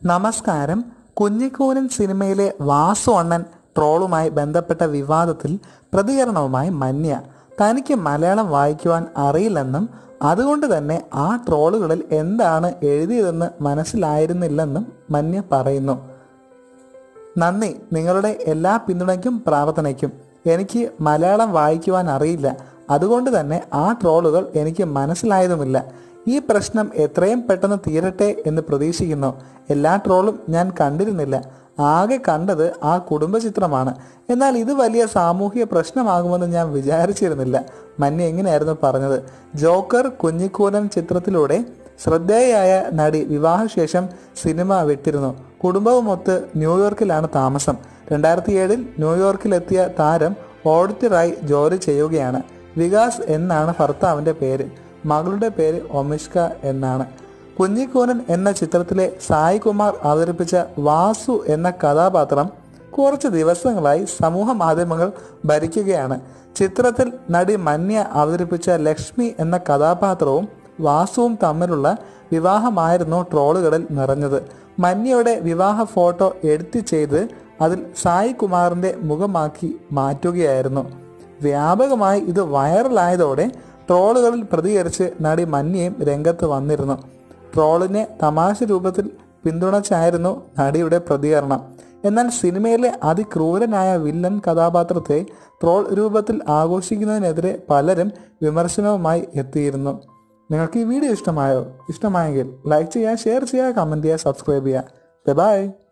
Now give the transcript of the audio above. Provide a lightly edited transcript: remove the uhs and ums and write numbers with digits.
നമസ്കാരം. കുഞ്ഞിക്കൂനൻ സിനിമയിലെ വാസു അണ്ണൻ ട്രോളുമായി ബന്ധപ്പെട്ട വിവാദത്തിൽ പ്രതികരണവുമായി മന്യ. തനിക്ക് മലയാളം വായിക്കുവാൻ അറിയില്ലെന്നും അതുകൊണ്ട് തന്നെ ആ ട്രോളുകളിൽ എന്താണ് എഴുതിയതെന്ന് മനസ്സിലായിരുന്നില്ലെന്നും മന്യ പറയുന്നു. നന്ദി നിങ്ങളുടെ എല്ലാ പിന്തുണയ്ക്കും പ്രാർത്ഥനയ്ക്കും. എനിക്ക് മലയാളം വായിക്കുവാൻ അറിയില്ല, അതുകൊണ്ട് തന്നെ ആ ട്രോളുകൾ എനിക്ക് മനസ്സിലായതുമില്ല. ഈ പ്രശ്നം എത്രയും പെട്ടെന്ന് തീരട്ടെ എന്ന് പ്രതീക്ഷിക്കുന്നു. എല്ലാ ട്രോളും ഞാൻ കണ്ടിരുന്നില്ല, ആകെ കണ്ടത് ആ കുടുംബചിത്രമാണ്. എന്നാൽ ഇത് വലിയ സാമൂഹിക പ്രശ്നമാകുമെന്ന് ഞാൻ വിചാരിച്ചിരുന്നില്ല. മന്യ എങ്ങനെയായിരുന്നു പറഞ്ഞത്. ജോക്കർ കുഞ്ഞിക്കൂനൻ ചിത്രത്തിലൂടെ ശ്രദ്ധേയയായ നടി വിവാഹശേഷം സിനിമ വിട്ടിരുന്നു. കുടുംബവുമൊത്ത് ന്യൂയോർക്കിലാണ് താമസം. 2007 ന്യൂയോർക്കിലെത്തിയ താരം ഓഡിറ്ററായി ജോലി ചെയ്യുകയാണ്. വികാസ് എന്നാണ് ഭർത്താവിൻ്റെ പേര്. മകളുടെ പേര് ഒമിഷ്ക എന്നാണ്. കുഞ്ഞിക്കൂനൻ എന്ന ചിത്രത്തിലെ സായി കുമാർ അവതരിപ്പിച്ച വാസു എന്ന കഥാപാത്രം കുറച്ച് ദിവസങ്ങളായി സമൂഹ മാധ്യമങ്ങൾ ഭരിക്കുകയാണ്. ചിത്രത്തിൽ നടി മന്യ അവതരിപ്പിച്ച ലക്ഷ്മി എന്ന കഥാപാത്രവും വാസുവും തമ്മിലുള്ള വിവാഹമായിരുന്നു ട്രോളുകളിൽ നിറഞ്ഞത്. മന്യയുടെ വിവാഹ ഫോട്ടോ എഡിറ്റ് ചെയ്ത് അതിൽ സായി കുമാറിൻ്റെ മുഖമാക്കി മാറ്റുകയായിരുന്നു. വ്യാപകമായി ഇത് വൈറലായതോടെ ട്രോളുകളിൽ പ്രതികരിച്ച് നടി മന്യയും രംഗത്ത് വന്നിരുന്നു. ട്രോളിനെ തമാശ രൂപത്തിൽ പിന്തുണച്ചായിരുന്നു നടിയുടെ പ്രതികരണം. എന്നാൽ സിനിമയിലെ അതിക്രൂരനായ വില്ലൻ കഥാപാത്രത്തെ ട്രോൾ രൂപത്തിൽ ആഘോഷിക്കുന്നതിനെതിരെ പലരും വിമർശനവുമായി എത്തിയിരുന്നു. നിങ്ങൾക്ക് ഈ വീഡിയോ ഇഷ്ടമായെങ്കിൽ ലൈക്ക് ചെയ്യുക, ഷെയർ ചെയ്യുക, കമൻറ്റ് ചെയ്യുക, സബ്സ്ക്രൈബ് ചെയ്യുക. ബൈ.